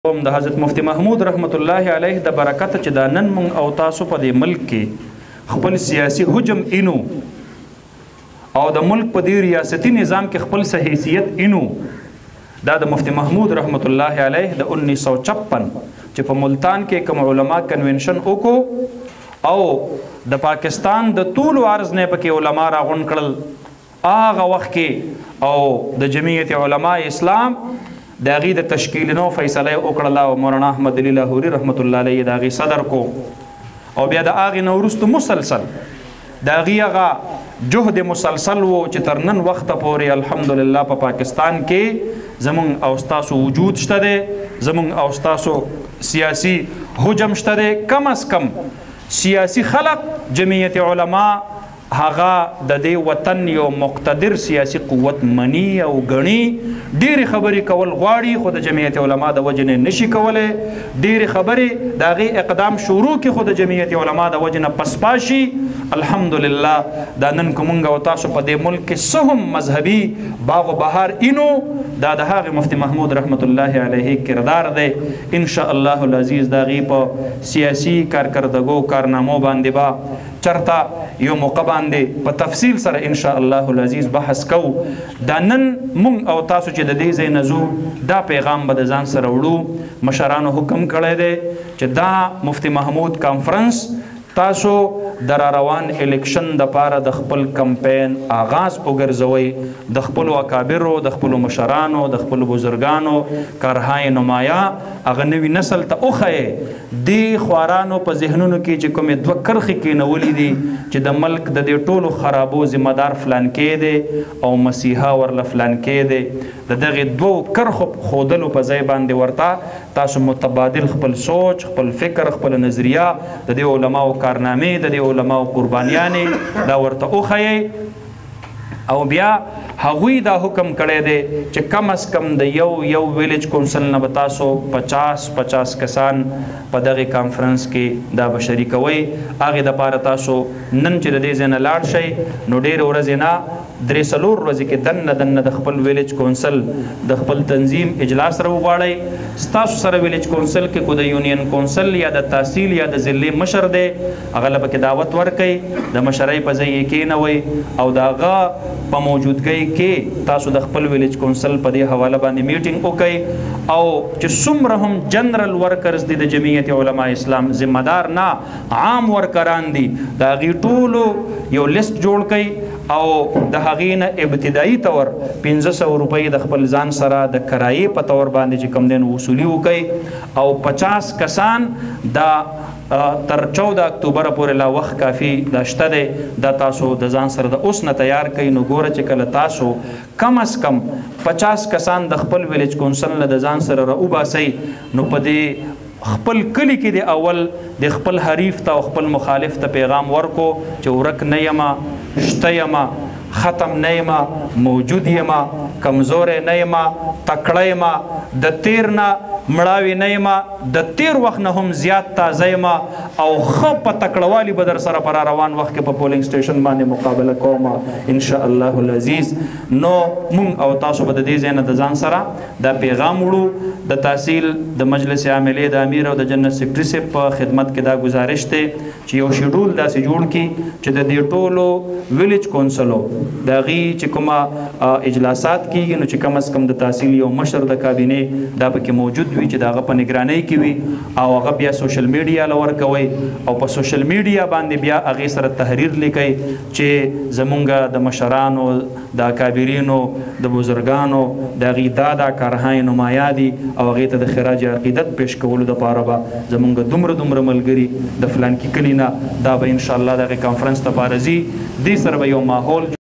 د حضرت مفتی محمود رحمت الله علیه د برکت چې دا نن مونږ او تاسو په دې ملک کې خپل سیاسي حجم اینو او د ملک په دې ریاستي نظام کې خپل حیثیت اینو دا د مفتی محمود رحمت الله علیه د 1956 چې په ملتان کې کوم علما کنونشن وکړو او د پاکستان د طول عرض نه پکې علما راغون کړل هغه وخت کې او د جمعیت علماء اسلام د هغې د تشکیل نو فیصله یې وکړله او مولانا احمد علي لاهوري رحمت الله علیه د هغې صدر کو او بیا د هغې نه وروسته مسلسل د هغې هغه جهد مسلسل و چې تر نن وخته پورې الحمدلله په پاکستان کې زمونږ او ستاسو وجود شته دی زمونږ او ستاسو سیاسي حجم شته دی کم از کم سیاسي خلق جمعیت علما هغه د دې وطن یو مقتدر سیاسي قوت مني او ګڼي ډېرې خبرې کول غواړي خو د جمعیت علما د وجې نه نشي کولی ډېرې خبرې د هغې اقدام شروع کړي خو د جمعیت علما د وجې نه پسپا شي الحمدلله دا نن که مونږ او تاسو په دې ملک کې څه هم مذهبي باغ و بهار اینو دا د هغې مفتی محمود رحمت الله علیه کردار دی انشاءالله العزیز د هغې په سیاسي کارکردګو کارنامو باندې به چرته یو موقع باندې په تفصیل سره انشاءالله العزیز بحث کوو دا نن مونږ او تاسو چې د دې ځای نه ځو دا پیغام به د ځان سره وړو مشرانو حکم کړی دی چې دا مفتی محمود کانفرنس تاسو د روان الیکشن دپاره د خپل کمپین آغاز وګرځوئ د خپلو اکابرو د خپلو مشرانو د خپلو بزرګانو کارهای نمایا هغه نوي نسل ته وښیئ دې خوارانو په ذهنونو کې چې کومې دوه کرښې کېنولي دي چې د ملک د دې ټولو خرابو ذمه دار فلانکې دی او مسیحا ورله فلانکې دی د دغې دوو کرښو ښودلو په ځای باندې ورته تاسو متبادل خپل سوچ خپل فکر خپل نظریه د دې علماو کارنامې د دې علماو قربانیانې دا ورته وښیئ او بیا هغوی دا حکم کړی دی چې کم از کم د یو ویلیج کونسل نه به تاسو 50 کسان په دغې کانفرنس کې دا به شریکوئ هغې دپاره تاسو نن چې د دې ځای نه لاړ شئ نو ډېرې ورځې نه 3-4 ورځې کې دننه د خپل ویلیج کونسل د خپل تنظیم اجلاس راوغواړئ ستاسو سره ویلیج کونسل کې کو د یونین کونسل یا د تحصیل یا د ضلعې مشر دی هغه له پکې دعوت ورکئ د مشرۍ په ځای یې کېنوئ او د هغه په موجودګۍ کې تاسو د خپل ویلیج کونسل په دې حواله باندې میټینګ وکئ او چې څومره هم جنرل ورکرز دي د جمعیت علما اسلام ذمه دار نه عام ورکران دي د هغې ټولو یو لیست جوړ کئ او د هغې نه ابتدایي طور 1500 روپۍ د خپل ځان سره د کرایې په طور باندې چې کوم دی نو وصولي وکئ او 50 کسان دا تر 14 اکتوبر پورې لا وخت کافي دا شته دی دا تاسو د ځان سره د اوس نه تیار کئ نو ګوره چې کله تاسو کم از کم 50 کسان د خپل ویلیج کونسل نه د ځان سره راوباسئ نو په دې خپل کلی کې د اول د خپل حریف ته او خپل مخالف ته پیغام ورکو چې ورک نه یمه شته یمه ختم نه یمه موجود یمه کمزوری نه یمه تکړه یمه د تیر نه مړاوي نه یمه د تیر وخت نه هم زیات تازه یمه او ښه په تکړهوالي به در سره په روان وخت کې په پولینګ سټیشن باندې مقابله کومه انشاءالله العزیز نو مونږ او تاسو به د دې ځای نه د ځان سره دا پیغام وړو د تحصیل د مجلس عاملې د امیر او د جنرال سیکرټري صاحب په خدمت کې دا گزارش دی چې یو شیډول داسې جوړ کړي چې د دې ټولو ویلیج کونسلو د هغې چې کومه اجلاسات کیږي نو چې کم از کم د تحصیل یو مشر د کابینې دا پکې موجود وي چې د هغه په نګرانۍ کې وي او هغه بیا سوشل میډیا له ورکوئ او په سوشل میډیا باندې بیا هغې سره تحریر لیکئ چې زمونږ د مشرانو د اکابرینو د بزرګانو د هغې دا کارهای نمایا دي او هغې ته د خراج عقیدت پیش کولو دپاره به زمونږ دومره ملګري د فلانکي کلي نه دا به انشاءالله د هغې کانفرنس دپاره ځي دې سره به یو ماحول